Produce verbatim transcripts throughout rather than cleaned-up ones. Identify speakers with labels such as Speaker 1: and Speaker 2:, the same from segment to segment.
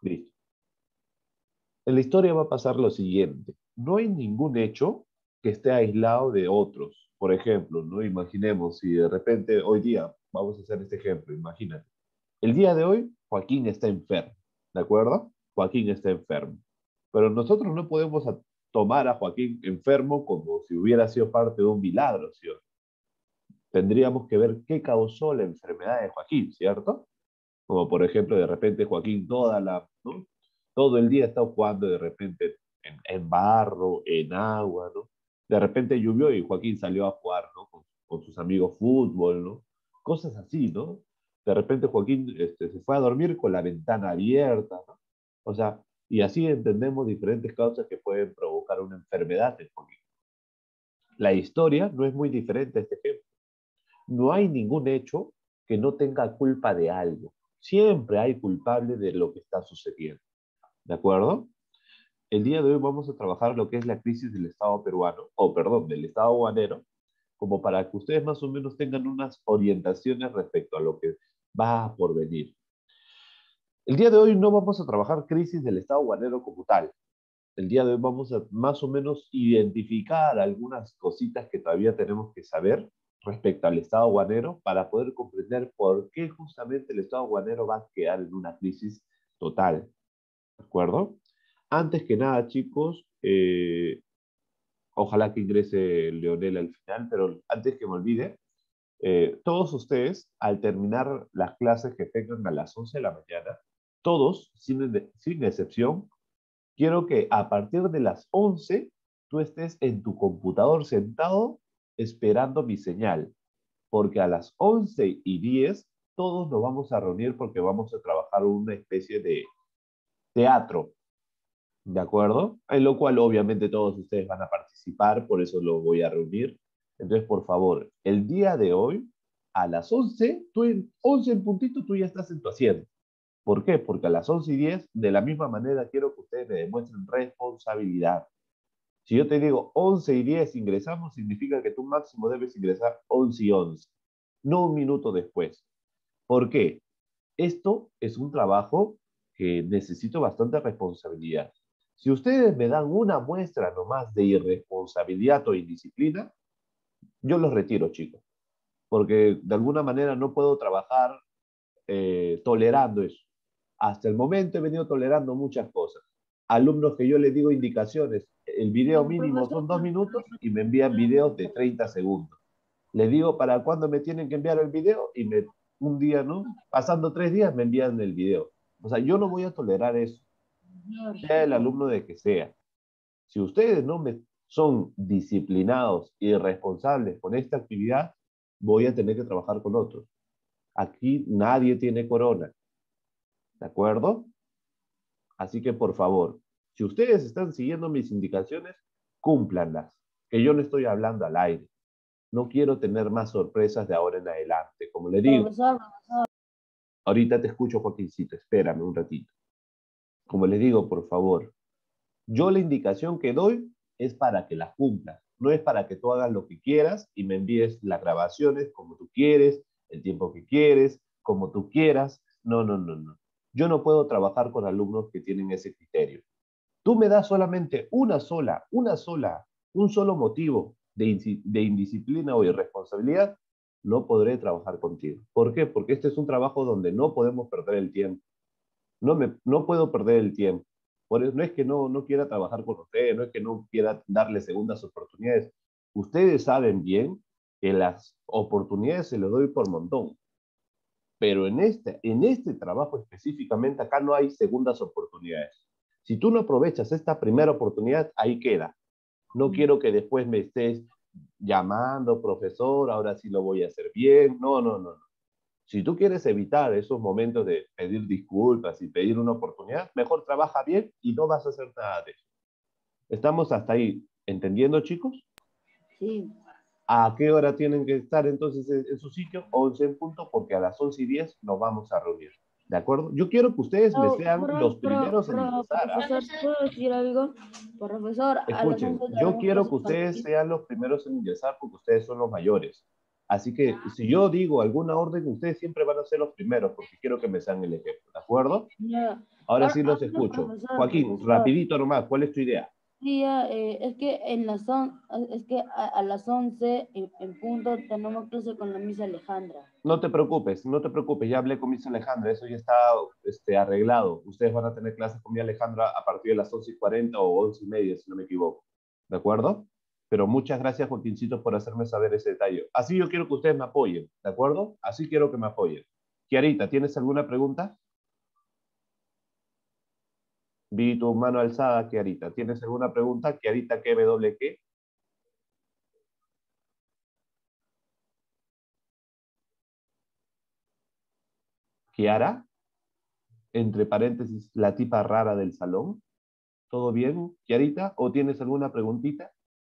Speaker 1: Listo. En la historia va a pasar lo siguiente. No hay ningún hecho que esté aislado de otros. Por ejemplo, no imaginemos si de repente hoy día, vamos a hacer este ejemplo, imagínate. El día de hoy, Joaquín está enfermo, ¿de acuerdo? Joaquín está enfermo. Pero nosotros no podemos a- tomar a Joaquín enfermo como si hubiera sido parte de un milagro, ¿sí? Tendríamos que ver qué causó la enfermedad de Joaquín, ¿cierto? Como por ejemplo, de repente Joaquín toda la, ¿no? Todo el día está jugando de repente en, en barro, en agua, ¿no? De repente llovió y Joaquín salió a jugar, ¿no? Con, con sus amigos fútbol, ¿no? Cosas así, ¿no? De repente Joaquín este, se fue a dormir con la ventana abierta, ¿no? O sea, y así entendemos diferentes causas que pueden provocar una enfermedad en Joaquín. La historia no es muy diferente a este ejemplo. No hay ningún hecho que no tenga culpa de algo. Siempre hay culpable de lo que está sucediendo. ¿De acuerdo? El día de hoy vamos a trabajar lo que es la crisis del Estado peruano, o perdón, del Estado guanero, como para que ustedes más o menos tengan unas orientaciones respecto a lo que va por venir. El día de hoy no vamos a trabajar crisis del Estado guanero como tal. El día de hoy vamos a más o menos identificar algunas cositas que todavía tenemos que saber respecto al Estado guanero para poder comprender por qué justamente el Estado guanero va a quedar en una crisis total. ¿De acuerdo? Antes que nada, chicos, eh, ojalá que ingrese Leonel al final, pero antes que me olvide, eh, todos ustedes, al terminar las clases que tengan a las once de la mañana, todos, sin, sin excepción, quiero que a partir de las once tú estés en tu computador sentado esperando mi señal, porque a las once y diez todos nos vamos a reunir porque vamos a trabajar una especie de teatro, ¿de acuerdo? En lo cual obviamente todos ustedes van a participar, por eso lo voy a reunir. Entonces, por favor, el día de hoy, a las once, tú en once en puntito, tú ya estás en tu asiento. ¿Por qué? Porque a las once y diez, de la misma manera, quiero que ustedes me demuestren responsabilidad. Si yo te digo once y diez ingresamos, significa que tú máximo debes ingresar once y once, no un minuto después. ¿Por qué? Esto es un trabajo que necesito bastante responsabilidad. Si ustedes me dan una muestra nomás de irresponsabilidad o indisciplina, yo los retiro, chicos, porque de alguna manera no puedo trabajar eh, tolerando eso. Hasta el momento he venido tolerando muchas cosas. Alumnos que yo les digo indicaciones, el video
Speaker 2: Eh,
Speaker 1: mínimo
Speaker 2: profesor,
Speaker 1: son dos minutos y me envían videos de treinta segundos. Les digo para cuándo me tienen que enviar el video y me, un día, ¿no? Pasando tres días me envían el video. O sea, yo no voy a tolerar eso, sea el alumno de que sea. Si ustedes no me son disciplinados y responsables con esta actividad, voy a tener que trabajar con otros. Aquí nadie tiene corona, ¿de acuerdo? Así que por favor, si ustedes están siguiendo mis indicaciones, cúmplanlas, que yo no estoy hablando al aire. No quiero tener más sorpresas de ahora en adelante. Como le digo,
Speaker 2: profesor,
Speaker 1: ahorita te escucho, Joaquincito, espérame un ratito. Como les digo, por favor, yo la indicación que doy es para que la cumplas, no es para que tú hagas lo que quieras y me envíes las grabaciones como tú quieres, el tiempo que quieres, como tú quieras. No, no, no, no. Yo no puedo trabajar con alumnos que tienen ese criterio. Tú me das solamente una sola, una sola, un solo motivo de, de indisciplina o irresponsabilidad, no podré trabajar contigo. ¿Por qué? Porque este es un trabajo donde no podemos perder el tiempo. No, me, no puedo perder el tiempo. Por eso, no es que no, no quiera trabajar con ustedes, no es que no quiera darle segundas oportunidades. Ustedes saben bien que las oportunidades se les doy por montón, pero en este, en este trabajo específicamente acá no hay segundas oportunidades. Si tú no aprovechas esta primera oportunidad, ahí queda. No quiero que después me estés llamando, profesor, ahora sí lo voy a hacer bien. No, no, no. No. Si tú quieres evitar esos momentos de pedir disculpas y pedir una oportunidad, mejor trabaja bien y no vas a hacer nada de eso. ¿Estamos hasta ahí entendiendo, chicos?
Speaker 2: sí.
Speaker 1: ¿A qué hora tienen que estar entonces en, en su sitio? once en punto, porque a las once y diez nos vamos a reunir. ¿De acuerdo? Yo quiero que ustedes me
Speaker 2: No,
Speaker 1: sean
Speaker 2: pro,
Speaker 1: los
Speaker 2: pro,
Speaker 1: primeros en
Speaker 2: pro,
Speaker 1: ingresar. ¿Ah?
Speaker 2: profesor, ¿puedo decir algo? Profesor, a las
Speaker 1: Escuchen,
Speaker 2: once
Speaker 1: yo
Speaker 2: tenemos
Speaker 1: quiero
Speaker 2: clases
Speaker 1: que
Speaker 2: para
Speaker 1: ustedes
Speaker 2: ti.
Speaker 1: sean los primeros en ingresar porque ustedes son los mayores. Así que si yo digo alguna orden, ustedes siempre van a ser los primeros porque quiero que me sean el ejemplo. ¿De acuerdo?
Speaker 2: Ya.
Speaker 1: Ahora
Speaker 2: Ahora,
Speaker 1: sí los
Speaker 2: ahora,
Speaker 1: escucho.
Speaker 2: profesor,
Speaker 1: Joaquín,
Speaker 2: profesor.
Speaker 1: rapidito nomás, ¿cuál es tu idea?
Speaker 2: Sí, ya, eh, es que en las on- es que a, a las once en, en punto tenemos clase con la misa Alejandra.
Speaker 1: No te preocupes, no te preocupes, ya hablé con Miss Alejandra, eso ya está este, arreglado. Ustedes van a tener clases con mi Alejandra a partir de las once y cuarenta o once y media, si no me equivoco. ¿De acuerdo? Pero muchas gracias, Joaquincito, por hacerme saber ese detalle. Así yo quiero que ustedes me apoyen, ¿de acuerdo? Así quiero que me apoyen. Kiarita, ¿tienes alguna pregunta? Vi tu mano alzada, Kiarita. ¿Tienes alguna pregunta? Kiarita, ¿qué W qué? Kiara, entre paréntesis, la tipa rara del salón. ¿Todo bien, Kiarita? ¿O tienes alguna preguntita?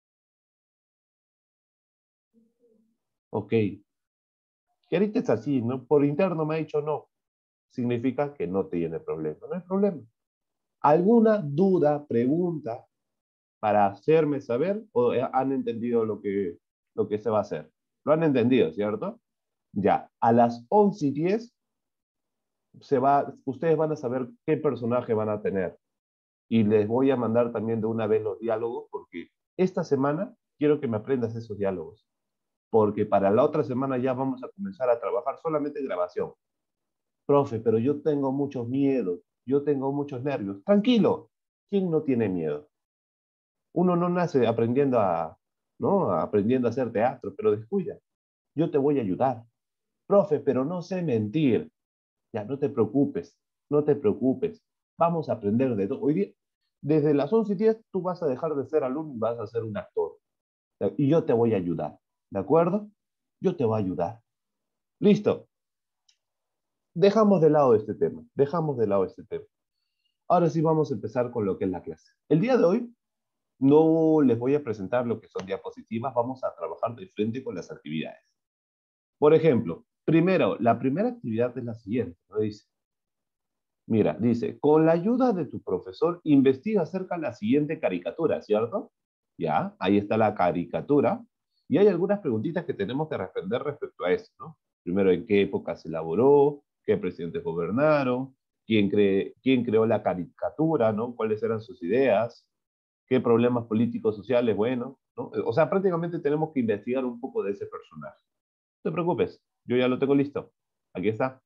Speaker 1: Ok. Kiarita es así, ¿no? Por interno me ha dicho no. Significa que no tiene problema. No hay problema. ¿Alguna duda, pregunta para hacerme saber o han entendido lo que, lo que se va a hacer? Lo han entendido, ¿cierto? Ya, a las once y diez se va, ustedes van a saber qué personaje van a tener. Y les voy a mandar también de una vez los diálogos porque esta semana quiero que me aprendas esos diálogos. Porque para la otra semana ya vamos a comenzar a trabajar solamente en grabación. Profe, pero yo tengo muchos miedos, yo tengo muchos nervios. Tranquilo, ¿quién no tiene miedo? Uno no nace aprendiendo a, ¿no? Aprendiendo a hacer teatro, pero descuida. Yo te voy a ayudar. Profe, pero no sé mentir. Ya, no te preocupes, no te preocupes. Vamos a aprender de todo. Hoy día, desde las once y diez, tú vas a dejar de ser alumno y vas a ser un actor. Y yo te voy a ayudar, ¿de acuerdo? Yo te voy a ayudar. Listo. Dejamos de lado este tema, dejamos de lado este tema. Ahora sí vamos a empezar con lo que es la clase. El día de hoy no les voy a presentar lo que son diapositivas, vamos a trabajar de frente con las actividades. Por ejemplo, primero, la primera actividad es la siguiente, ¿no? Dice, mira, dice, con la ayuda de tu profesor, investiga acerca de la siguiente caricatura, ¿cierto? Ya, ahí está la caricatura. Y hay algunas preguntitas que tenemos que responder respecto a eso, ¿no? Primero, ¿en qué época se elaboró? ¿Qué presidentes gobernaron? ¿Quién, cre quién creó la caricatura? ¿No? ¿Cuáles eran sus ideas? ¿Qué problemas políticos, sociales? Bueno, ¿no? O sea, prácticamente tenemos que investigar un poco de ese personaje. No te preocupes, yo ya lo tengo listo. Aquí está.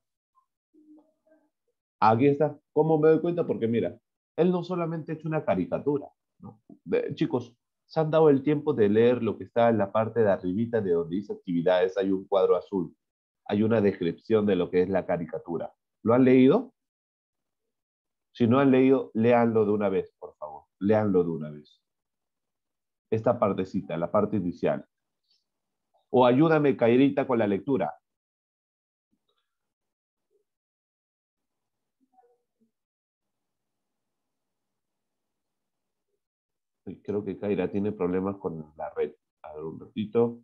Speaker 1: Aquí está. ¿Cómo me doy cuenta? Porque mira, él no solamente ha hecho una caricatura, ¿no? De, chicos, se han dado el tiempo de leer lo que está en la parte de arribita de donde dice actividades, hay un cuadro azul, hay una descripción de lo que es la caricatura. ¿Lo han leído? Si no han leído, léanlo de una vez, por favor. Léanlo de una vez. Esta partecita, la parte inicial. O ayúdame, Cairita, con la lectura. Creo que Kaira tiene problemas con la red. A ver, un ratito.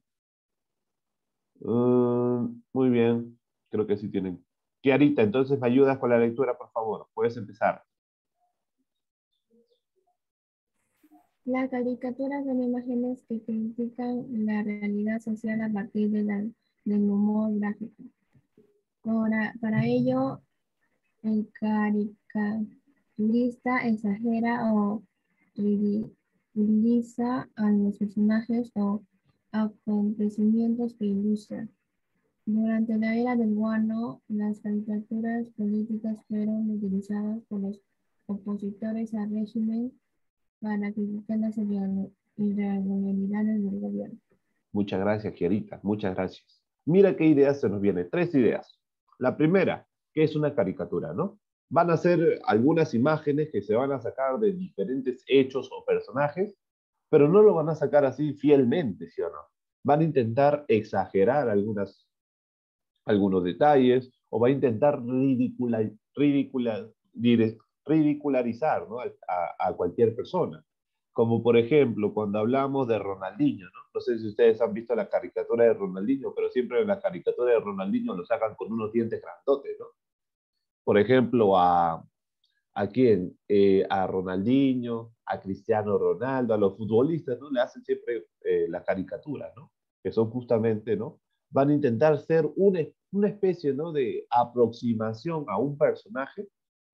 Speaker 1: Uh, muy bien. Creo que sí tienen. Kiarita, entonces me ayudas con la lectura, por favor. Puedes empezar.
Speaker 3: Las caricaturas son imágenes que critican la realidad social a partir de la, del humor gráfico. Para, para ello, el caricaturista exagera o ridiculiza a los personajes o acontecimientos que ilustra. Durante la era del guano, las caricaturas políticas fueron utilizadas por los opositores al régimen para criticar las irregularidades del gobierno.
Speaker 1: Muchas gracias, Kiarita. Muchas gracias. Mira qué ideas se nos vienen. Tres ideas. La primera, que es una caricatura, ¿no? Van a ser algunas imágenes que se van a sacar de diferentes hechos o personajes, pero no lo van a sacar así fielmente, ¿sí o no? Van a intentar exagerar algunas, algunos detalles o va a intentar ridicula, ridicula, ridicularizar, ¿no? a, a cualquier persona. Como por ejemplo, cuando hablamos de Ronaldinho, ¿no? No sé si ustedes han visto la caricatura de Ronaldinho, pero siempre en la caricatura de Ronaldinho lo sacan con unos dientes grandotes, ¿no? Por ejemplo, a, ¿a quién? Eh, a Ronaldinho, a Cristiano Ronaldo, a los futbolistas, ¿no? Le hacen siempre eh, las caricaturas, ¿no? Que son justamente, ¿no? Van a intentar ser una, una especie, ¿no? De aproximación a un personaje,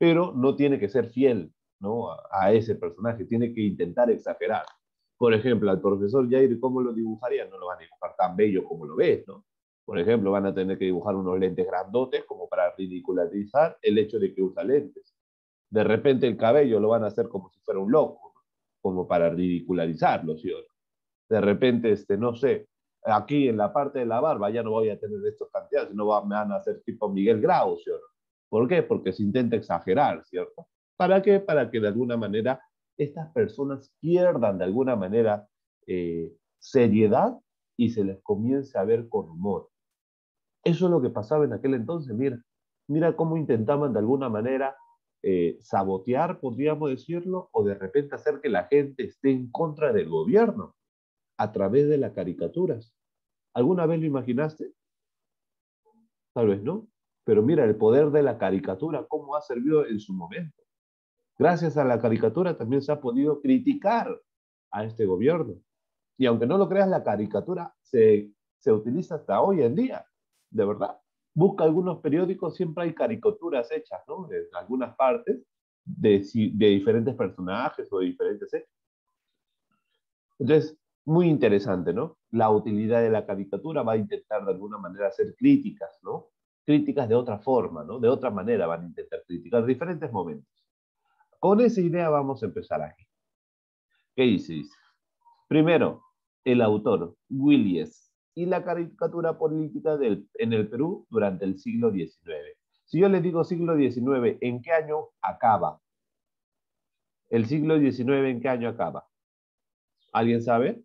Speaker 1: pero no tiene que ser fiel, ¿no? a, a ese personaje, tiene que intentar exagerar. Por ejemplo, al profesor Jair, ¿cómo lo dibujaría? No lo van a dibujar tan bello como lo ves, ¿no? Por ejemplo, van a tener que dibujar unos lentes grandotes como para ridicularizar el hecho de que usa lentes. De repente el cabello lo van a hacer como si fuera un loco, ¿no? Como para ridicularizarlo, ¿sí o no? De repente, este, no sé, aquí en la parte de la barba ya no voy a tener estos cantidades, sino va, me van a hacer tipo Miguel Grau, ¿sí o no? ¿Por qué? Porque se intenta exagerar, ¿cierto? ¿Para qué? Para que de alguna manera estas personas pierdan de alguna manera eh, seriedad y se les comience a ver con humor. Eso es lo que pasaba en aquel entonces, mira. Mira cómo intentaban de alguna manera eh, sabotear, podríamos decirlo, o de repente hacer que la gente esté en contra del gobierno a través de las caricaturas. ¿Alguna vez lo imaginaste? Tal vez no. Pero mira el poder de la caricatura, cómo ha servido en su momento. Gracias a la caricatura también se ha podido criticar a este gobierno. Y aunque no lo creas, la caricatura se, se utiliza hasta hoy en día, de verdad. Busca algunos periódicos, siempre hay caricaturas hechas, ¿no? En algunas partes de, de diferentes personajes o de diferentes hechos. Entonces, muy interesante, ¿no? La utilidad de la caricatura va a intentar de alguna manera hacer críticas, ¿no? Críticas de otra forma, ¿no? De otra manera van a intentar criticar diferentes momentos. Con esa idea vamos a empezar aquí. ¿Qué dice? Dice, primero, el autor, Willies, y la caricatura política del, en el Perú durante el siglo diecinueve. Si yo le digo siglo diecinueve, ¿en qué año acaba? ¿El siglo diecinueve en qué año acaba? ¿Alguien sabe?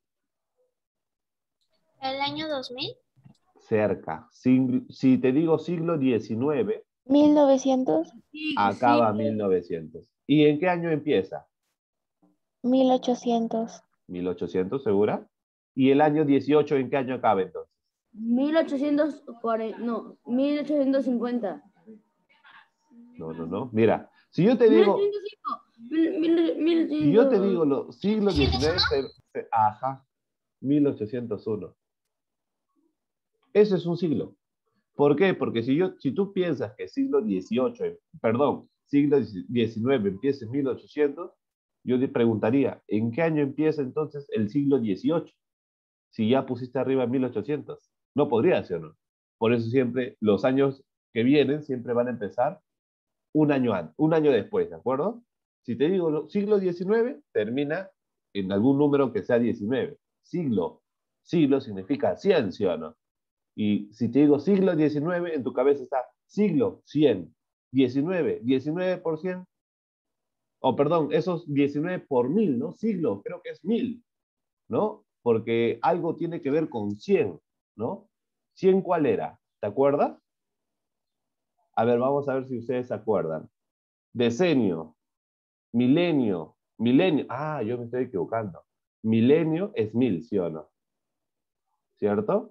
Speaker 4: ¿El año dos mil?
Speaker 1: Cerca. Si, si te digo siglo diecinueve,
Speaker 5: mil novecientos,
Speaker 2: Sí,
Speaker 1: acaba
Speaker 2: sí,
Speaker 1: mil novecientos. ¿Y en qué año empieza?
Speaker 5: mil ochocientos,
Speaker 1: mil ochocientos, ¿segura? ¿Y el año dieciocho en qué año acaba entonces?
Speaker 2: mil ochocientos cuarenta, no, mil ochocientos cincuenta.
Speaker 1: No, no, no. Mira, si yo te digo,
Speaker 2: mil ochocientos cinco, mil, mil, mil
Speaker 1: si yo te
Speaker 2: ochocientos.
Speaker 1: digo los siglos diecinueve, se- se- ajá, mil ochocientos uno. Ese es un siglo. ¿Por qué? Porque si, yo, si tú piensas que siglo dieciocho, eh, perdón, siglo diecinueve empieza en mil ochocientos, yo te preguntaría, ¿en qué año empieza entonces el siglo dieciocho? Si ya pusiste arriba mil ochocientos. No podría ser, ¿no? Por eso siempre los años que vienen siempre van a empezar un año antes, un año después, ¿de acuerdo? Si te digo siglo diecinueve, termina en algún número que sea diecinueve. Siglo, siglo significa ciencia, ¿no? Y si te digo siglo diecinueve, en tu cabeza está siglo, cien, diecinueve, diecinueve por cien, o perdón, esos diecinueve por mil, ¿no? Siglo, creo que es mil, ¿no? Porque algo tiene que ver con cien, ¿no? ¿cien cuál era? ¿Te acuerdas? A ver, vamos a ver si ustedes se acuerdan. Decenio, milenio, milenio. Ah, yo me estoy equivocando. Milenio es mil, ¿sí o no? ¿Cierto?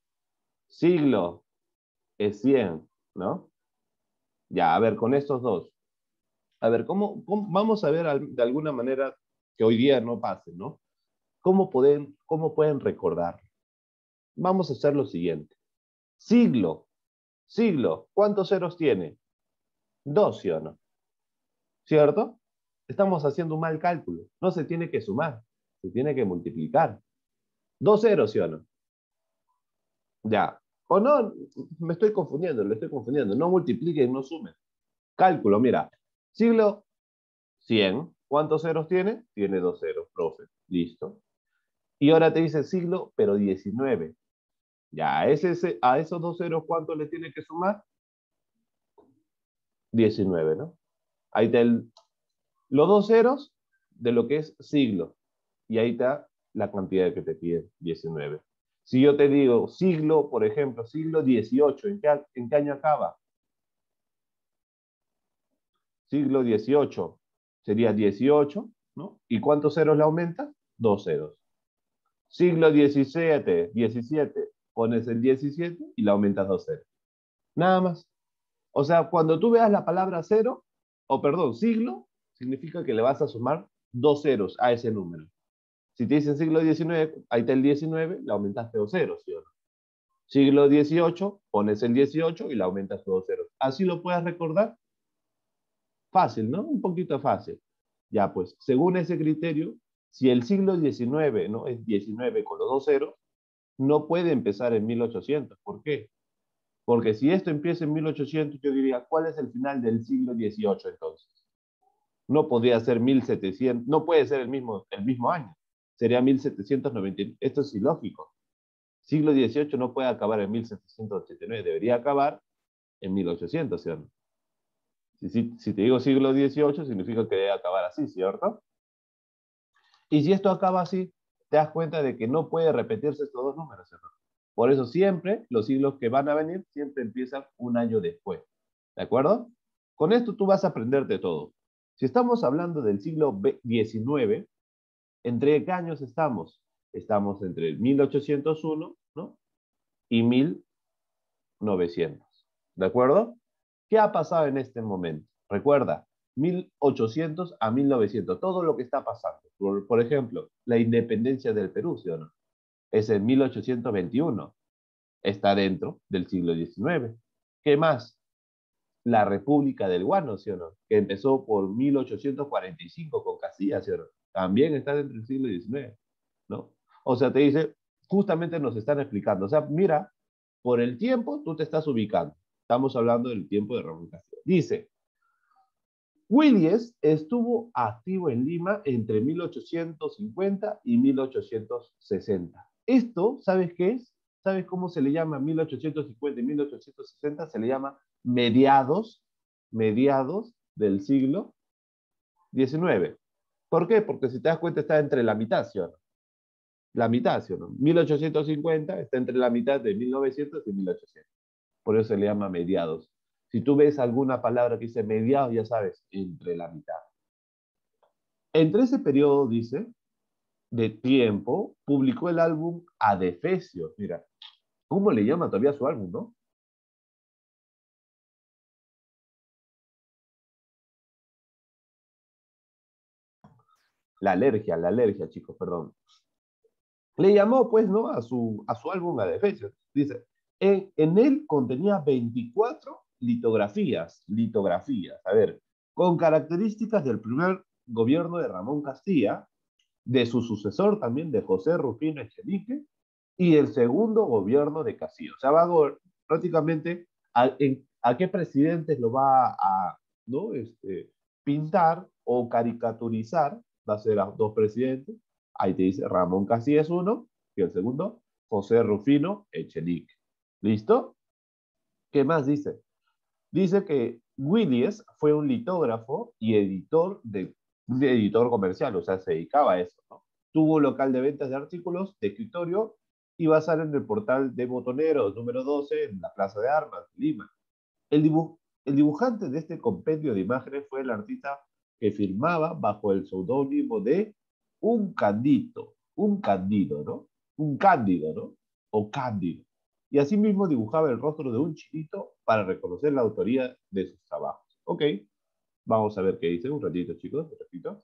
Speaker 1: Siglo es cien, ¿no? Ya, a ver, con estos dos. A ver, ¿cómo, cómo vamos a ver al, de alguna manera que hoy día no pase, ¿no? ¿Cómo pueden, cómo pueden recordar? Vamos a hacer lo siguiente. Siglo, siglo, ¿cuántos ceros tiene? Dos, ¿sí o no? ¿Cierto? Estamos haciendo un mal cálculo. No se tiene que sumar, se tiene que multiplicar. Dos ceros, ¿sí o no? Ya. O no, me estoy confundiendo, lo estoy confundiendo. No multipliquen, no sumen. Cálculo, mira. Siglo cien. ¿Cuántos ceros tiene? Tiene dos ceros, profe. Listo. Y ahora te dice siglo, pero diecinueve. Ya, ese, ese, a esos dos ceros, ¿cuánto le tiene que sumar? diecinueve, ¿no? Ahí está el, los dos ceros de lo que es siglo. Y ahí está la cantidad que te pide, diecinueve. Si yo te digo siglo, por ejemplo, siglo dieciocho, ¿en qué, en qué año acaba? Siglo dieciocho sería dieciocho, ¿no? ¿Y cuántos ceros le aumenta? Dos ceros. Siglo diecisiete, diecisiete, pones el diecisiete y le aumentas dos ceros. Nada más. O sea, cuando tú veas la palabra cero, o perdón, siglo, significa que le vas a sumar dos ceros a ese número. Si te dicen siglo diecinueve, ahí está el diecinueve, le aumentaste dos ceros, ¿sí o no? Siglo dieciocho, pones el dieciocho y le aumentas dos ceros. ¿Así lo puedes recordar? Fácil, ¿no? Un poquito fácil. Ya, pues, según ese criterio, si el siglo diecinueve, ¿no? Es diecinueve con los dos ceros, no puede empezar en mil ochocientos. ¿Por qué? Porque si esto empieza en mil ochocientos, yo diría, ¿cuál es el final del siglo dieciocho entonces? No podría ser mil setecientos, no puede ser el mismo, el mismo año. Sería mil setecientos noventa y nueve. Esto es ilógico. Siglo dieciocho no puede acabar en mil setecientos ochenta y nueve, debería acabar en mil ochocientos, ¿cierto? Si, si, si te digo siglo dieciocho, significa que debe acabar así, ¿cierto? Y si esto acaba así, te das cuenta de que no puede repetirse estos dos números, ¿cierto? Por eso siempre, los siglos que van a venir, siempre empiezan un año después. ¿De acuerdo? Con esto tú vas a aprender de todo. Si estamos hablando del siglo diecinueve, ¿entre qué años estamos? Estamos entre mil ochocientos uno, ¿no? Y mil novecientos. ¿De acuerdo? ¿Qué ha pasado en este momento? Recuerda, mil ochocientos a mil novecientos, todo lo que está pasando. Por, por ejemplo, la independencia del Perú, ¿sí o no? Es en mil ochocientos veintiuno. Está dentro del siglo diecinueve. ¿Qué más? La República del Guano, ¿sí o no? Que empezó por mil ochocientos cuarenta y cinco con Castilla, ¿sí o no? También está dentro del siglo diecinueve, ¿no? O sea, te dice, justamente nos están explicando. O sea, mira, por el tiempo tú te estás ubicando. Estamos hablando del tiempo de Ramón Castilla. Dice, Willies estuvo activo en Lima entre mil ochocientos cincuenta y mil ochocientos sesenta. Esto, ¿sabes qué es? ¿Sabes cómo se le llama mil ochocientos cincuenta y mil ochocientos sesenta? Se le llama mediados, mediados del siglo diecinueve. ¿Por qué? Porque si te das cuenta está entre la mitad, ¿sí o no? La mitad, ¿sí o no? mil ochocientos cincuenta está entre la mitad de mil novecientos y mil ochocientos. Por eso se le llama mediados. Si tú ves alguna palabra que dice mediados, ya sabes, entre la mitad. Entre ese periodo, dice, de tiempo, publicó el álbum Adefesios. Mira, ¿cómo le llama todavía su álbum, no? La alergia, la alergia, chicos, perdón. Le llamó, pues, ¿no? A su, a su álbum Adefesios. Dice, en, en él contenía veinticuatro litografías, litografías, a ver, con características del primer gobierno de Ramón Castilla, de su sucesor también, de José Rufino Echenique, y el segundo gobierno de Castillo. O sea, va a, prácticamente a, en, a qué presidentes lo va a, ¿no? este, pintar o caricaturizar, va a ser a dos presidentes. Ahí te dice Ramón Casillas uno, y el segundo, José Rufino Echenique. ¿Listo? ¿Qué más dice? Dice que Willies fue un litógrafo y editor de, de editor comercial, o sea, se dedicaba a eso, ¿no? Tuvo local de ventas de artículos de escritorio y va a estar en el portal de Botoneros, número doce, en la Plaza de Armas, Lima. El, dibuj el dibujante de este compendio de imágenes fue el artista que firmaba bajo el seudónimo de Un Candito, un Candido, ¿no? Un Cándido, ¿no? O Cándido. Y asimismo dibujaba el rostro de un chinito para reconocer la autoría de sus trabajos. Ok, vamos a ver qué dice. Un ratito, chicos, un ratito.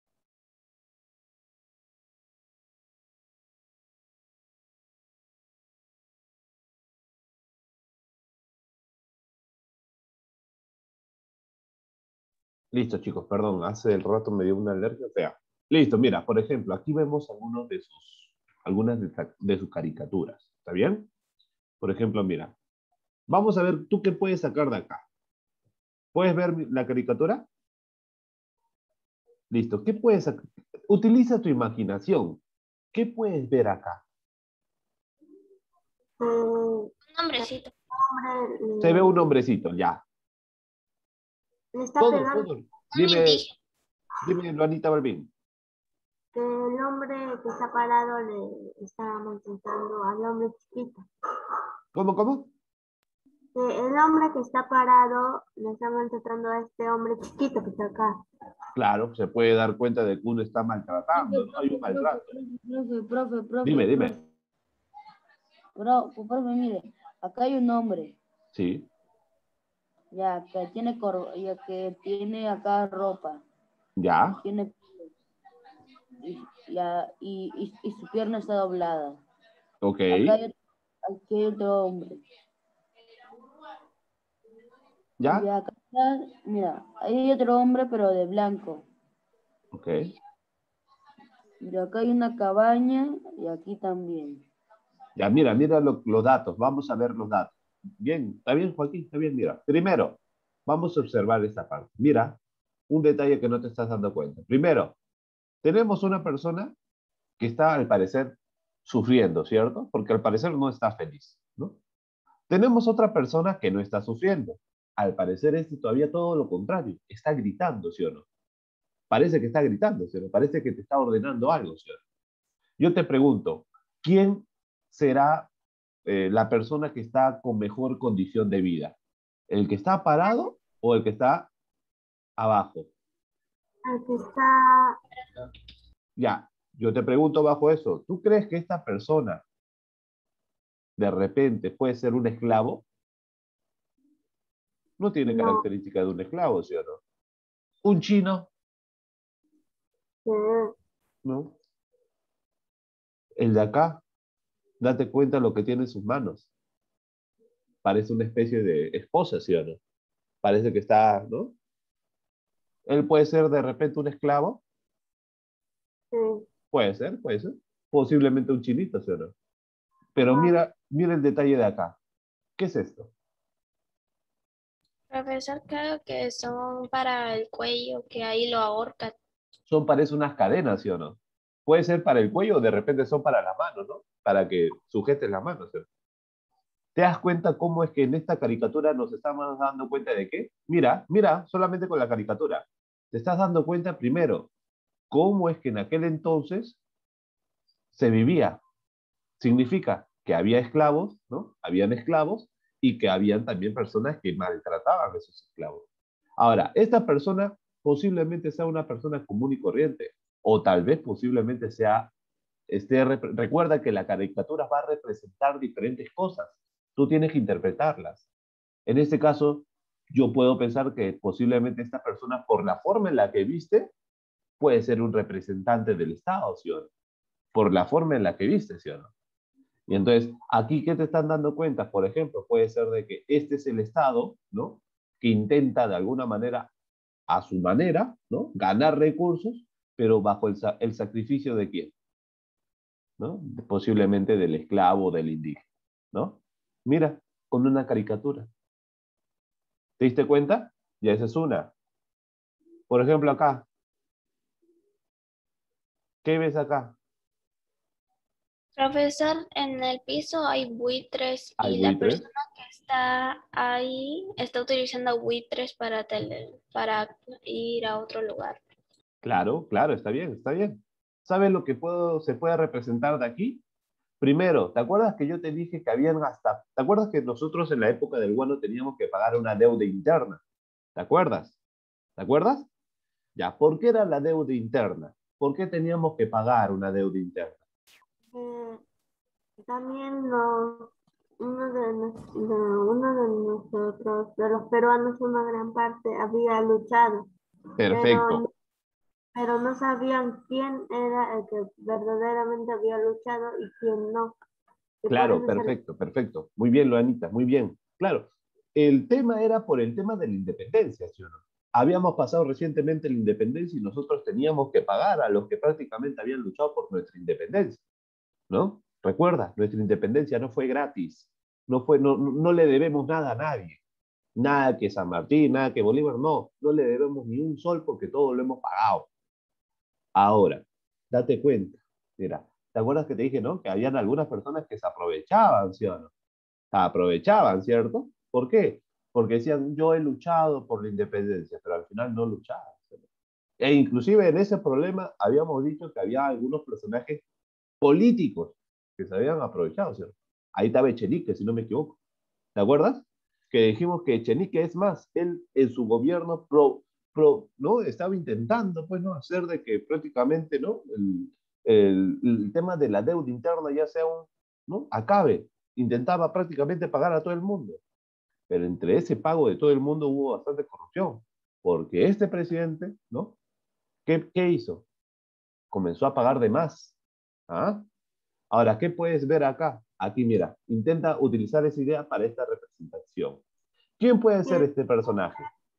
Speaker 1: Listo, chicos, perdón, hace el rato me dio una alergia fea. Listo, mira, por ejemplo, aquí vemos algunos de sus, algunas de, de sus caricaturas. ¿Está bien? Por ejemplo, mira, vamos a ver, ¿tú qué puedes sacar de acá? ¿Puedes ver la caricatura? Listo, ¿qué puedes sacar? Utiliza tu imaginación. ¿Qué puedes ver acá?
Speaker 4: Un
Speaker 5: hombrecito.
Speaker 4: hombre
Speaker 1: Se ve un
Speaker 4: le,
Speaker 1: hombrecito, ya.
Speaker 4: le está
Speaker 1: Todo,
Speaker 4: pegando
Speaker 1: todo.
Speaker 5: Un
Speaker 1: Dime,
Speaker 5: indígena.
Speaker 1: dime, Luanita Balbín.
Speaker 4: que el hombre que está parado le está maltratando al hombre chiquito.
Speaker 1: ¿Cómo, cómo?
Speaker 4: Que el hombre que está parado le está maltratando a este hombre chiquito que está acá.
Speaker 1: Claro, se puede dar cuenta de que uno está maltratando,
Speaker 2: Profe,
Speaker 1: ¿no? Hay un
Speaker 2: profe,
Speaker 1: maltrato.
Speaker 2: profe, profe, profe,
Speaker 1: Dime,
Speaker 2: profe,
Speaker 1: dime.
Speaker 2: Bro, profe, mire, acá hay un hombre,
Speaker 1: Sí,
Speaker 2: ya que tiene cor, ya que tiene acá ropa,
Speaker 1: ya,
Speaker 2: tiene y, ya, y, y, y su pierna está doblada.
Speaker 1: ok,
Speaker 2: Acá hay, aquí hay otro hombre.
Speaker 1: ya,
Speaker 2: Ya acá Ah, mira, ahí hay otro hombre, pero de blanco.
Speaker 1: Ok.
Speaker 2: Y acá hay una cabaña y aquí también.
Speaker 1: Ya, mira, mira lo- los datos. Vamos a ver los datos. Bien, está bien, Joaquín, está bien, mira. Primero, vamos a observar esta parte. Mira, un detalle que no te estás dando cuenta. Primero, tenemos una persona que está, al parecer, sufriendo, ¿cierto? Porque al parecer no está feliz, ¿no? Tenemos otra persona que no está sufriendo. Al parecer es todavía todo lo contrario. Está gritando, ¿sí o no? Parece que está gritando, ¿sí o no? Parece que te está ordenando algo, ¿sí o no? Yo te pregunto, ¿quién será eh, la persona que está con mejor condición de vida? ¿El que está parado o el que está abajo?
Speaker 4: El que está,
Speaker 1: Ya, yo te pregunto bajo eso, ¿tú crees que esta persona de repente puede ser un esclavo? No tiene
Speaker 4: no,
Speaker 1: características de un esclavo, ¿sí o no? Un chino,
Speaker 4: que
Speaker 1: ¿no? El de acá, date cuenta lo que tiene en sus manos. Parece una especie de esposa, ¿sí o no? Parece que está, ¿no? Él puede ser de repente un esclavo,
Speaker 4: sí,
Speaker 1: puede ser, puede ser. Posiblemente un chinito, ¿sí o no? Pero
Speaker 4: no,
Speaker 1: mira, mira el detalle de acá. ¿Qué es esto?
Speaker 5: Profesor, creo que son para el cuello, que ahí lo ahorcan.
Speaker 1: Son, parece unas cadenas, ¿sí o no? Puede ser para el cuello o de repente son para las manos, ¿no? Para que sujetes las manos, ¿sí? ¿Te das cuenta cómo es que en esta caricatura nos estamos dando cuenta de qué? Mira, mira, solamente con la caricatura. Te estás dando cuenta primero cómo es que en aquel entonces se vivía. Significa que había esclavos, ¿no? Habían esclavos y que habían también personas que maltrataban a esos esclavos. Ahora, esta persona posiblemente sea una persona común y corriente, o tal vez posiblemente sea, este, recuerda que la caricatura va a representar diferentes cosas. Tú tienes que interpretarlas. En este caso, yo puedo pensar que posiblemente esta persona, por la forma en la que viste, puede ser un representante del Estado, ¿sí o no? Por la forma en la que viste, ¿sí o no? Y entonces, aquí, ¿qué te están dando cuenta? Por ejemplo, puede ser de que este es el Estado, ¿no? Que intenta de alguna manera, a su manera, ¿no? Ganar recursos, pero bajo el, sa el sacrificio de quién, ¿no? Posiblemente del esclavo o del indígena, ¿no? Mira, con una caricatura. ¿Te diste cuenta? Ya esa es una. Por ejemplo, acá, ¿qué ves acá?
Speaker 5: Profesor, en el piso hay buitres
Speaker 1: Hay
Speaker 5: y la
Speaker 1: buitres.
Speaker 5: persona que está ahí está utilizando buitres para, tele, para ir a otro lugar.
Speaker 1: Claro, claro, está bien, está bien. ¿Sabes lo que puedo, se puede representar de aquí? Primero, ¿te acuerdas que yo te dije que habían hasta, ¿te acuerdas que nosotros en la época del guano teníamos que pagar una deuda interna? ¿Te acuerdas? ¿Te acuerdas? Ya, ¿por qué era la deuda interna? ¿Por qué teníamos que pagar una deuda interna?
Speaker 4: eh, también los, uno de, nos- de uno de nosotros, de los peruanos, una gran parte había luchado, pero,
Speaker 1: Perfecto,
Speaker 4: pero no sabían quién era el que verdaderamente había luchado y quién no. Y por
Speaker 1: claro,
Speaker 4: eso se le...
Speaker 1: perfecto, perfecto. Muy bien, Loanita, muy bien. Claro, el tema era por el tema de la independencia, ¿sí o no? Habíamos pasado recientemente la independencia y nosotros teníamos que pagar a los que prácticamente habían luchado por nuestra independencia, ¿no? Recuerda, nuestra independencia no fue gratis, no, fue, no, no le debemos nada a nadie, nada que San Martín, nada que Bolívar, no, no le debemos ni un sol porque todo lo hemos pagado. Ahora, date cuenta, mira, ¿te acuerdas que te dije, no? Que habían algunas personas que se aprovechaban, ¿sí o no? Aprovechaban, ¿cierto? ¿Por qué? Porque decían, yo he luchado por la independencia, pero al final no luchaban. ¿Sí? E inclusive en ese problema habíamos dicho que había algunos personajes políticos que se habían aprovechado, ¿cierto? Ahí estaba Echenique, si no me equivoco. ¿Te acuerdas? Que dijimos que Echenique es más, él en su gobierno pro, pro, ¿no? Estaba intentando, pues, ¿no? Hacer de que prácticamente, ¿no? El, el, el tema de la deuda interna ya sea un, ¿no? Acabe. Intentaba prácticamente pagar a todo el mundo. Pero entre ese pago de todo el mundo hubo bastante corrupción. Porque este presidente, ¿no? ¿Qué, qué hizo? Comenzó a pagar de más. ¿Ah? Ahora, ¿qué puedes ver acá? Aquí, mira, intenta utilizar esa idea para esta representación. ¿Quién puede ser
Speaker 4: ¿Quién?
Speaker 1: este personaje?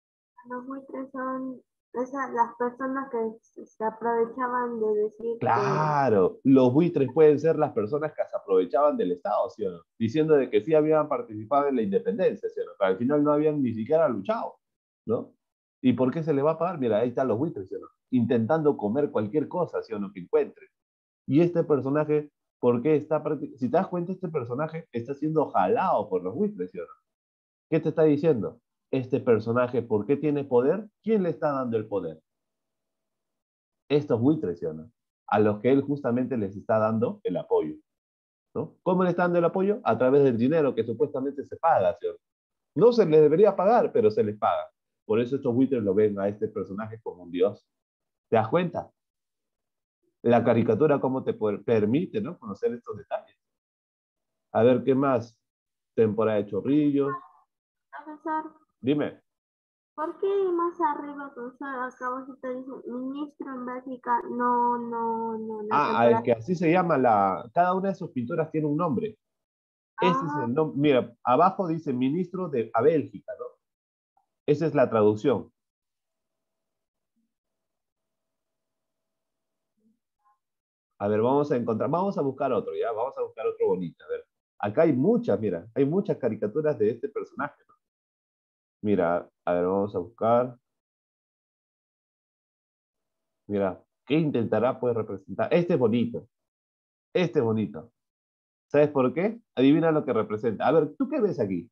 Speaker 4: Los buitres son esas, las personas que se se aprovechaban de decir que
Speaker 1: Claro, los buitres pueden ser las personas que se aprovechaban del Estado, ¿sí o no? Diciendo de que sí habían participado en la independencia, ¿sí o no? Pero al final no habían ni siquiera luchado, ¿no? ¿Y por qué se les va a pagar? Mira, ahí están los buitres, ¿sí o no? Intentando comer cualquier cosa, ¿sí o no? Que encuentren. Y este personaje, ¿por qué está? practi- Si te das cuenta, este personaje está siendo jalado por los buitres, ¿sí o no? ¿Qué te está diciendo? Este personaje, ¿por qué tiene poder? ¿Quién le está dando el poder? Estos buitres, ¿sí o no? A los que él justamente les está dando el apoyo, ¿no? ¿Cómo le está dando el apoyo? A través del dinero que supuestamente se paga, ¿sí o no? No se les debería pagar, pero se les paga. Por eso estos buitres lo ven a este personaje como un dios. ¿Te das cuenta? La caricatura cómo te permite, ¿no? Conocer estos detalles. A ver, ¿qué más? Temporada de chorrillos.
Speaker 4: profesor,
Speaker 1: Dime.
Speaker 4: ¿por qué más arriba, profesor, acá te dice ministro en Bélgica? No, no, no, la
Speaker 1: Ah, ah, es
Speaker 4: temporada.
Speaker 1: que así se llama la... Cada una de sus pinturas tiene un nombre. Ese es
Speaker 4: Ah,
Speaker 1: el nombre. Mira, abajo dice ministro de a Bélgica, ¿no? Esa es la traducción. A ver, vamos a encontrar, vamos a buscar otro, ¿ya? Vamos a buscar otro bonito. A ver, acá hay muchas, mira, hay muchas caricaturas de este personaje, ¿no? Mira, a ver, vamos a buscar. Mira, ¿qué intentará pues representar? Este es bonito, este es bonito. ¿Sabes por qué? Adivina lo que representa. A ver, ¿tú qué ves aquí?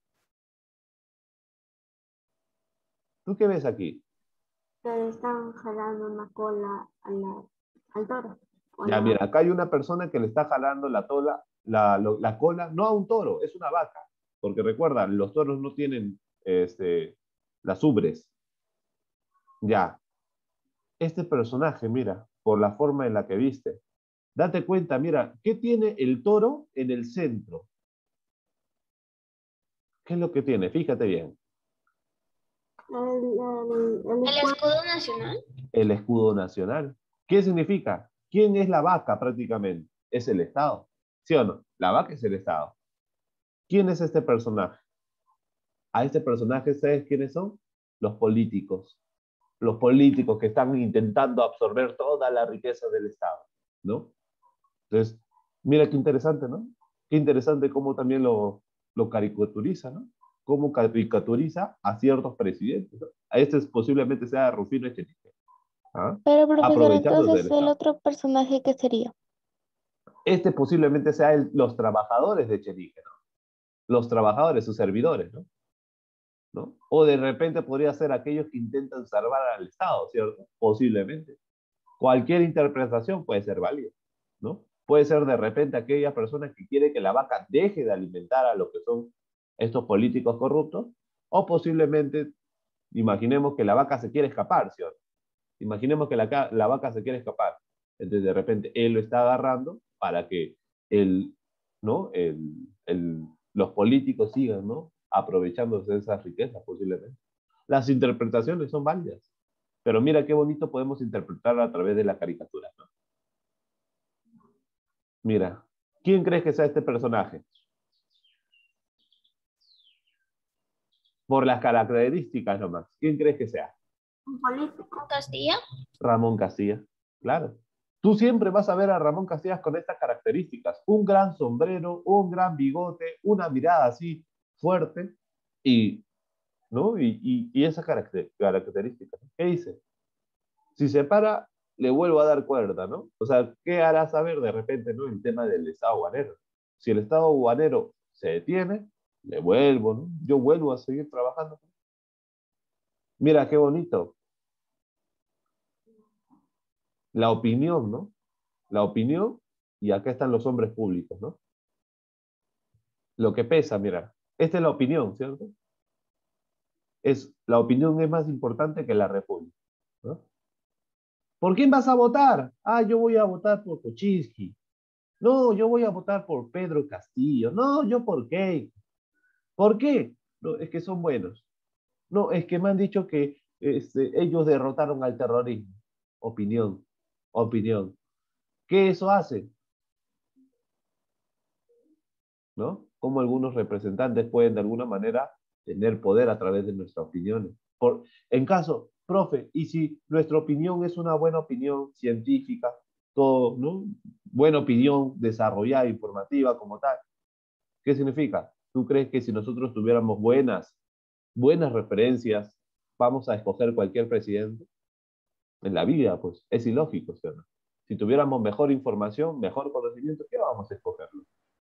Speaker 1: ¿Tú qué ves aquí?
Speaker 4: que están jalando una cola a la, al toro. O
Speaker 1: Ya,
Speaker 4: la,
Speaker 1: mira, acá hay una persona que le está jalando la, tola, la, lo- la cola, no a un toro, es una vaca. Porque recuerda, los toros no tienen este, las ubres. Ya, este personaje, mira, por la forma en la que viste, date cuenta, mira, ¿qué tiene el toro en el centro? ¿Qué es lo que tiene? Fíjate bien.
Speaker 4: el, el, el
Speaker 5: El
Speaker 4: escudo
Speaker 5: escudo nacional.
Speaker 1: El escudo nacional. ¿Qué significa? ¿Quién es la vaca prácticamente? Es el Estado. ¿Sí o no? La vaca es el Estado. ¿Quién es este personaje? A este personaje, ¿sabes quiénes son? Los políticos. Los políticos que están intentando absorber toda la riqueza del Estado, ¿no? Entonces, mira qué interesante, ¿no? Qué interesante cómo también lo, lo caricaturiza, ¿no? Cómo caricaturiza a ciertos presidentes, ¿no? A este es, posiblemente sea Rufino Echenique, ¿ah?
Speaker 6: Pero profesor,
Speaker 1: Aprovechándose del
Speaker 6: entonces el
Speaker 1: Estado.
Speaker 6: otro personaje, ¿qué sería?
Speaker 1: Este posiblemente sea el, los trabajadores de Echenique, ¿no? Los trabajadores, sus servidores, ¿no? ¿No? O de repente podría ser aquellos que intentan salvar al Estado, ¿cierto? Posiblemente. Cualquier interpretación puede ser válida, ¿no? Puede ser de repente aquella persona que quiere que la vaca deje de alimentar a lo que son estos políticos corruptos, o posiblemente, imaginemos que la vaca se quiere escapar, ¿cierto? Imaginemos que la, la vaca se quiere escapar. Entonces, de repente, él lo está agarrando para que el, ¿no? el, el, los políticos sigan, ¿no? Aprovechándose de esas riquezas, posiblemente. Las interpretaciones son válidas. Pero mira qué bonito podemos interpretarlo a través de la caricatura, ¿no? Mira, ¿quién crees que sea este personaje? Por las características nomás. ¿Quién crees que sea?
Speaker 4: un político.
Speaker 5: Castilla.
Speaker 1: Ramón Casillas. Claro. Tú siempre vas a ver a Ramón Casillas con estas características. Un gran sombrero, un gran bigote, una mirada así fuerte y, ¿no? Y, y, y esa caracter característica. ¿Qué dice? Si se para, le vuelvo a dar cuerda, ¿no? O sea, ¿qué hará saber de repente, ¿no? El tema del Estado guanero. Si el Estado guanero se detiene, le vuelvo, ¿no? Yo vuelvo a seguir trabajando. Mira, qué bonito. La opinión, ¿no? La opinión, y acá están los hombres públicos, ¿no? Lo que pesa, mira, esta es la opinión, ¿cierto? Es, la opinión es más importante que la república, ¿no? ¿Por quién vas a votar? Ah, yo voy a votar por Kuczynski. No, yo voy a votar por Pedro Castillo. No, yo por qué. ¿Por qué? No, es que son buenos. No, es que me han dicho que este, ellos derrotaron al terrorismo. Opinión, opinión. ¿Qué eso hace? ¿No? Cómo algunos representantes pueden de alguna manera tener poder a través de nuestras opiniones. Por, en caso, profe, y si nuestra opinión es una buena opinión científica, todo, ¿no? Buena opinión desarrollada, informativa como tal, ¿qué significa? ¿Tú crees que si nosotros tuviéramos buenas, buenas referencias, vamos a escoger cualquier presidente? En la vida, pues, es ilógico, ¿sí o no? Si tuviéramos mejor información, mejor conocimiento, ¿qué vamos a escogerlo?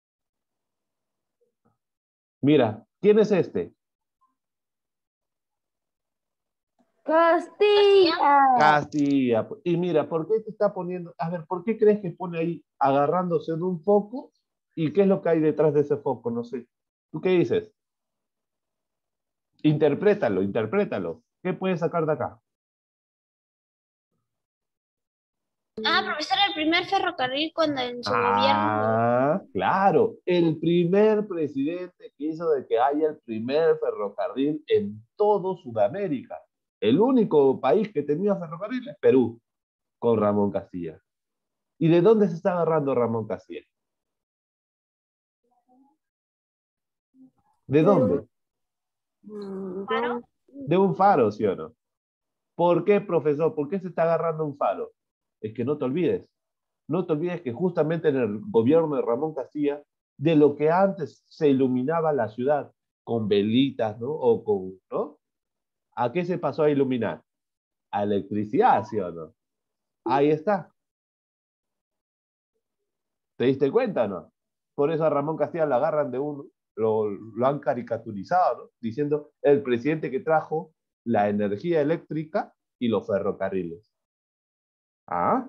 Speaker 1: Mira, ¿quién es este?
Speaker 2: Castilla.
Speaker 1: Castilla. Y mira, ¿por qué te está poniendo? A ver, ¿por qué crees que pone ahí agarrándose de un foco? ¿Y qué es lo que hay detrás de ese foco? No sé. ¿Tú qué dices? Interprétalo, interprétalo. ¿Qué puedes sacar de acá?
Speaker 5: Ah, profesor, el primer ferrocarril cuando en su gobierno.
Speaker 1: Ah, claro. El primer presidente que hizo de que haya el primer ferrocarril en todo Sudamérica. El único país que tenía ferrocarril es Perú, con Ramón Castilla. ¿Y de dónde se está agarrando Ramón Castilla? ¿De dónde?
Speaker 4: Mm,
Speaker 5: ¿Faro?
Speaker 4: yo-
Speaker 1: De un faro, ¿sí o no? ¿Por qué, profesor? ¿Por qué se está agarrando un faro? Es que no te olvides. No te olvides que justamente en el gobierno de Ramón Castilla, de lo que antes se iluminaba la ciudad con velitas, ¿no? O con, ¿no? ¿A qué se pasó a iluminar? A electricidad, ¿sí o no? Ahí está. ¿Te diste cuenta o no? Por eso a Ramón Castilla lo agarran de uno, lo, lo han caricaturizado, ¿no? Diciendo el presidente que trajo la energía eléctrica y los ferrocarriles. ¿Ah?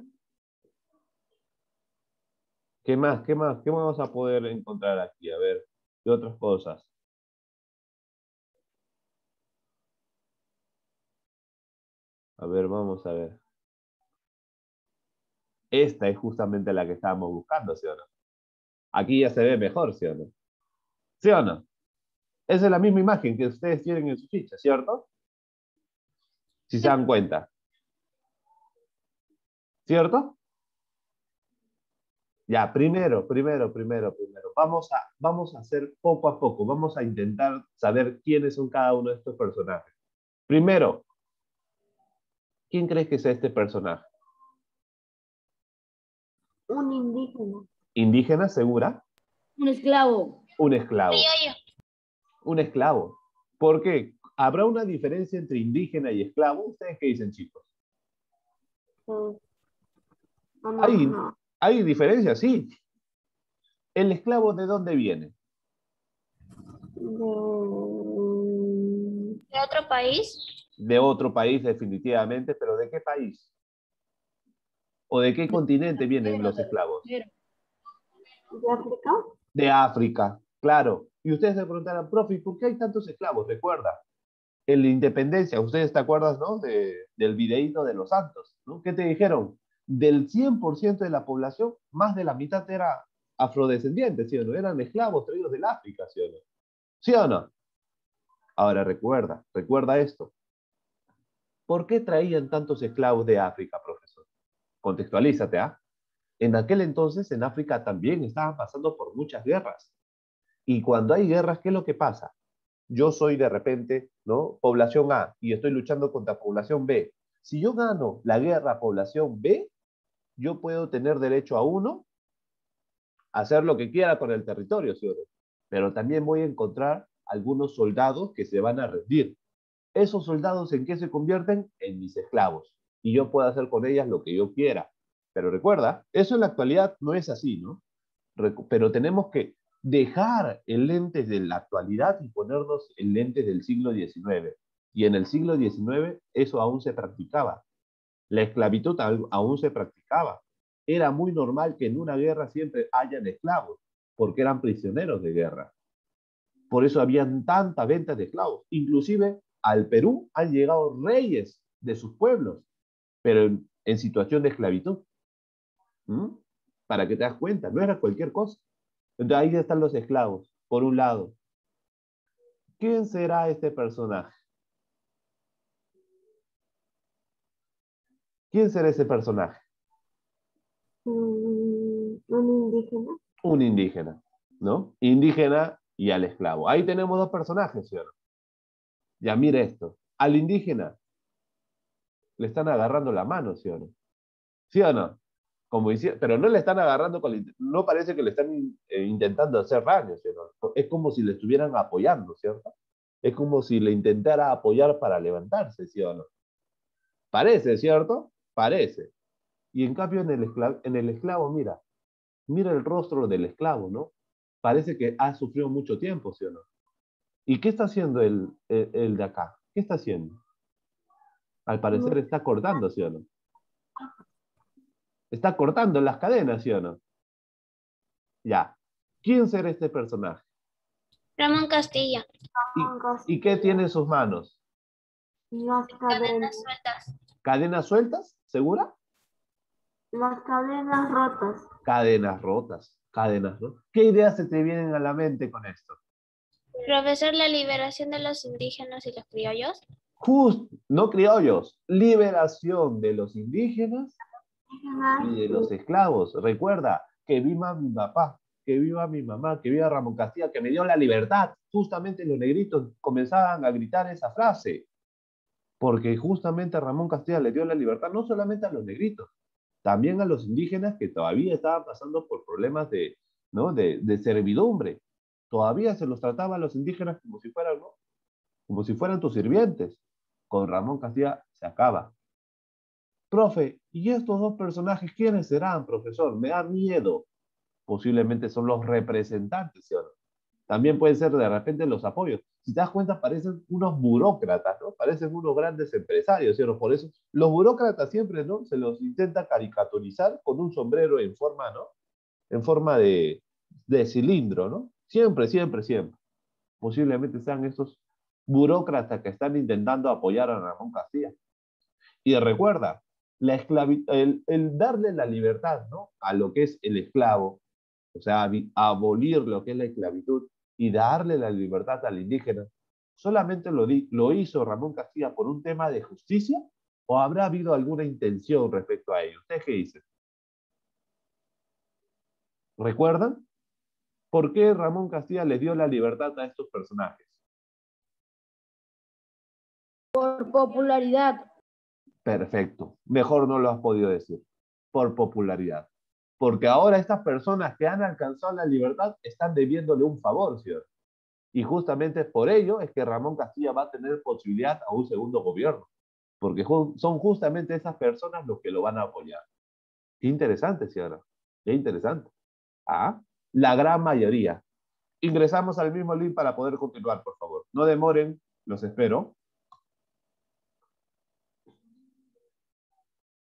Speaker 1: ¿Qué más? ¿Qué más? ¿Qué vamos a poder encontrar aquí? A ver, ¿qué otras cosas? A ver, vamos a ver. Esta es justamente la que estábamos buscando, ¿sí o no? Aquí ya se ve mejor, ¿sí o no? ¿Sí o no? Esa es la misma imagen que ustedes tienen en su ficha, ¿cierto? Si se dan cuenta. ¿Cierto? Ya, primero, primero, primero, primero. Vamos a, vamos a hacer poco a poco. Vamos a intentar saber quiénes son cada uno de estos personajes. Primero, ¿quién crees que sea este personaje?
Speaker 4: Un indígena.
Speaker 1: ¿Indígena, segura?
Speaker 2: Un esclavo.
Speaker 1: Un esclavo.
Speaker 5: Criollo.
Speaker 1: Un esclavo. ¿Por qué? ¿Habrá una diferencia entre indígena y esclavo? ¿Ustedes qué dicen, chicos?
Speaker 4: Eh, oh, no,
Speaker 1: ¿Hay,
Speaker 4: no.
Speaker 1: hay diferencia? Sí. ¿El esclavo de dónde viene?
Speaker 4: De,
Speaker 5: ¿De otro país?
Speaker 1: De otro país, definitivamente, pero ¿de qué país? ¿O de qué continente vienen los esclavos?
Speaker 4: de África.
Speaker 1: De África, claro. Y ustedes se preguntarán, profe, ¿por qué hay tantos esclavos? Recuerda, en la independencia, ustedes te acuerdas, ¿no? De, del videíto de los santos, ¿no? ¿Qué te dijeron? Del cien por ciento de la población, más de la mitad era afrodescendiente, ¿sí o no? Eran esclavos traídos del África, ¿sí o no? ¿Sí o no? Ahora recuerda, recuerda esto. ¿Por qué traían tantos esclavos de África, profesor? Contextualízate, ¿ah? En aquel entonces en África también estaban pasando por muchas guerras. Y cuando hay guerras, ¿qué es lo que pasa? Yo soy de repente, ¿no? Población A y estoy luchando contra población B. Si yo gano la guerra población B, yo puedo tener derecho a uno, a hacer lo que quiera con el territorio, ¿sí o no? Pero también voy a encontrar algunos soldados que se van a rendir. ¿Esos soldados en qué se convierten? En mis esclavos. Y yo puedo hacer con ellas lo que yo quiera. Pero recuerda, eso en la actualidad no es así, ¿no? Pero tenemos que dejar el lente de la actualidad y ponernos el lente del siglo diecinueve. Y en el siglo diecinueve eso aún se practicaba. La esclavitud aún se practicaba. Era muy normal que en una guerra siempre hayan esclavos, porque eran prisioneros de guerra. Por eso habían tanta venta de esclavos. Inclusive al Perú han llegado reyes de sus pueblos, pero en, en situación de esclavitud. ¿Mm? Para que te das cuenta, no era cualquier cosa. Entonces ahí están los esclavos, por un lado. ¿Quién será este personaje? ¿Quién será ese personaje?
Speaker 4: Mm, un indígena.
Speaker 1: Un indígena, ¿no? Indígena y al esclavo. Ahí tenemos dos personajes, ¿sí o no? Ya mire esto. Al indígena le están agarrando la mano, ¿sí o no? ¿Sí o no? Como dice, pero no le están agarrando, con la, no parece que le están eh, intentando hacer daño, ¿sí o no? Es como si le estuvieran apoyando, ¿cierto? Es como si le intentara apoyar para levantarse, ¿sí o no? Parece, ¿cierto? Parece. Y en cambio en el esclavo, en el esclavo mira, mira el rostro del esclavo, ¿no? Parece que ha sufrido mucho tiempo, ¿sí o no? ¿Y qué está haciendo el, el, el de acá? ¿Qué está haciendo? Al parecer está cortando, ¿sí o no? Está cortando las cadenas, ¿sí o no? Ya. ¿Quién será este personaje?
Speaker 5: Ramón Castilla.
Speaker 1: ¿Y, ¿y qué tiene en sus manos?
Speaker 4: Las
Speaker 5: Cadenas
Speaker 4: cadenas.
Speaker 5: sueltas.
Speaker 1: ¿Cadenas sueltas? ¿Segura?
Speaker 4: Las cadenas rotas.
Speaker 1: Cadenas rotas. Cadenas rotas. ¿Qué ideas se te vienen a la mente con esto?
Speaker 5: Profesor, la liberación de los indígenas y los criollos.
Speaker 1: Just, no criollos, liberación de los indígenas y de los esclavos. Recuerda, que viva mi papá, que viva mi mamá, que viva Ramón Castilla, que me dio la libertad. Justamente los negritos comenzaban a gritar esa frase, porque justamente Ramón Castilla le dio la libertad no solamente a los negritos, también a los indígenas que todavía estaban pasando por problemas de, ¿no? de, de servidumbre. Todavía se los trataba a los indígenas como si fueran, ¿no? como si fueran tus sirvientes. Con Ramón Castilla se acaba. Profe, ¿y estos dos personajes quiénes serán, profesor? Me da miedo. Posiblemente son los representantes, ¿sí o no? También pueden ser de repente los apoyos. Si te das cuenta, parecen unos burócratas, ¿no? Parecen unos grandes empresarios, ¿sí o no? Por eso los burócratas siempre, ¿no? Se los intenta caricaturizar con un sombrero en forma, ¿no? En forma de, de cilindro, ¿no? Siempre, siempre, siempre. Posiblemente sean esos burócratas que están intentando apoyar a Ramón Castilla. Y recuerda, la esclavi- el, el darle la libertad, ¿no? A lo que es el esclavo, o sea, abolir lo que es la esclavitud y darle la libertad al indígena, ¿solamente lo, di, lo hizo Ramón Castilla por un tema de justicia o habrá habido alguna intención respecto a ello? ¿Ustedes qué dicen? ¿Recuerdan? ¿Por qué Ramón Castilla le dio la libertad a estos personajes?
Speaker 2: Por popularidad.
Speaker 1: Perfecto. Mejor no lo has podido decir. Por popularidad. Porque ahora estas personas que han alcanzado la libertad están debiéndole un favor, ¿cierto? Y justamente por ello es que Ramón Castilla va a tener posibilidad a un segundo gobierno. Porque son justamente esas personas los que lo van a apoyar. Qué interesante, Ciara. Qué interesante. Ah, la gran mayoría. Ingresamos al mismo link para poder continuar, por favor. No demoren, los espero.